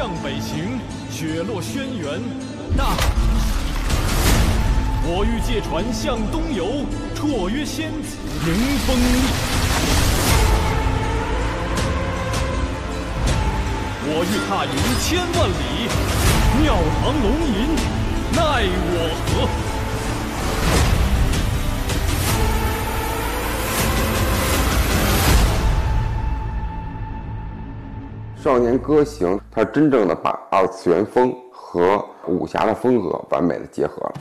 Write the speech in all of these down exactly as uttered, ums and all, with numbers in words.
向北行，雪落轩辕，大抵我欲借船向东游，绰约仙子迎风力。我欲踏云千万里，庙堂龙吟，奈我何？ 少年歌行，它真正的把二次元风和武侠的风格完美的结合了。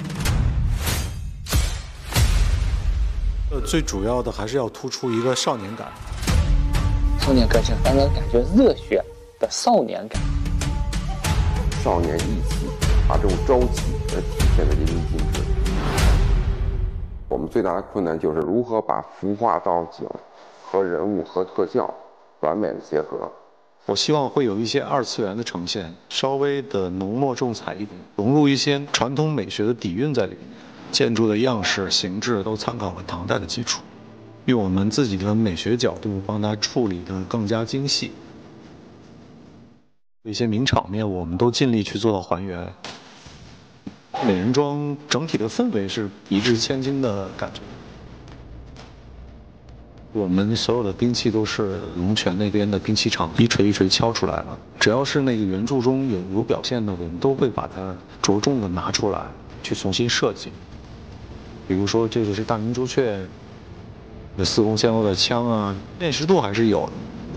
呃，最主要的还是要突出一个少年感。 少年歌行让人感觉热血的少年感， 少年义气，把这种朝气呃体现得淋漓尽致。我们最大的困难就是如何把服化道景和人物和特效完美的结合。 我希望会有一些二次元的呈现，稍微的浓墨重彩一点，融入一些传统美学的底蕴在里面。建筑的样式、形制都参考了唐代的基础，用我们自己的美学角度帮它处理得更加精细。一些名场面我们都尽力去做到还原。美人庄整体的氛围是一掷千金的感觉。我们所有的兵器都是龙泉那边的兵器厂一锤一锤敲出来了，只要是那个原著中有有表现的，我们都会把它着重的拿出来去重新设计。比如说这个是大明朱雀，四宫陷落的枪啊，辨识度还是有的。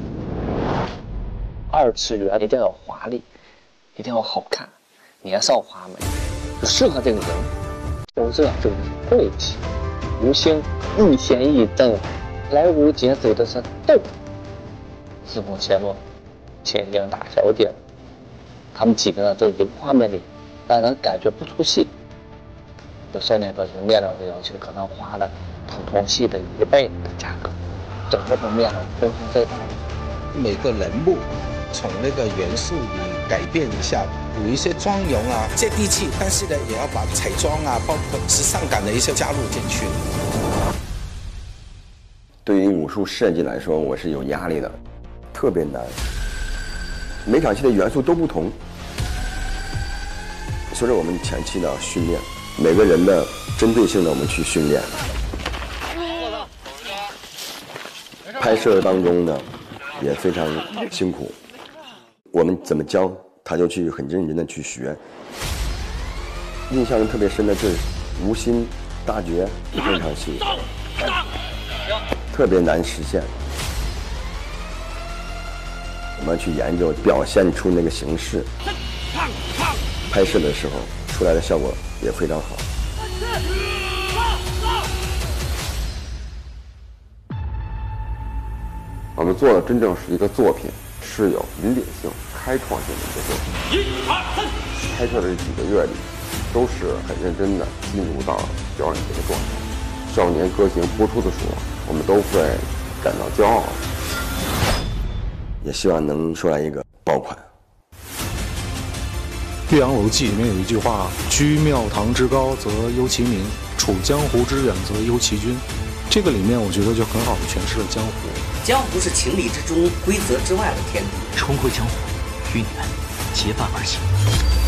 二次元一定要华丽，一定要好看，年少花美，就适合这个人。有这就是贵气，吴兴一弦一灯，来无节走的是斗，四宫陷落，千金大小姐，他们几个人都有画面里，让人感觉不出戏。有少年歌行面料的要求，可能花了普通戏的一倍的价格，整个的面料都是这种。 每个人物从那个元素里改变一下，有一些妆容啊接地气，但是呢也要把彩妆啊，包括时尚感的一些加入进去。 对于武术设计来说，我是有压力的，特别难。每场戏的元素都不同，随着我们前期的训练，每个人的针对性的我们去训练。拍摄当中呢，也非常辛苦。我们怎么教，他就去很认真的去学。印象特别深的就是吴心大绝这场戏，特别难实现。我们去研究表现出那个形式，拍摄的时候出来的效果也非常好。我们做的真正是一个作品，是有引领性、开创性的一个作品。拍摄的这几个月里，都是很认真的进入到表演这个状态。少年歌行播出的时候，我们都会感到骄傲，也希望能出来一个爆款。 《岳阳楼记》里面有一句话：“居庙堂之高则忧其民，处江湖之远则忧其君。”这个里面，我觉得就很好的诠释了江湖。 江湖是情理之中、规则之外的天地。 重回江湖，与你们结伴而行。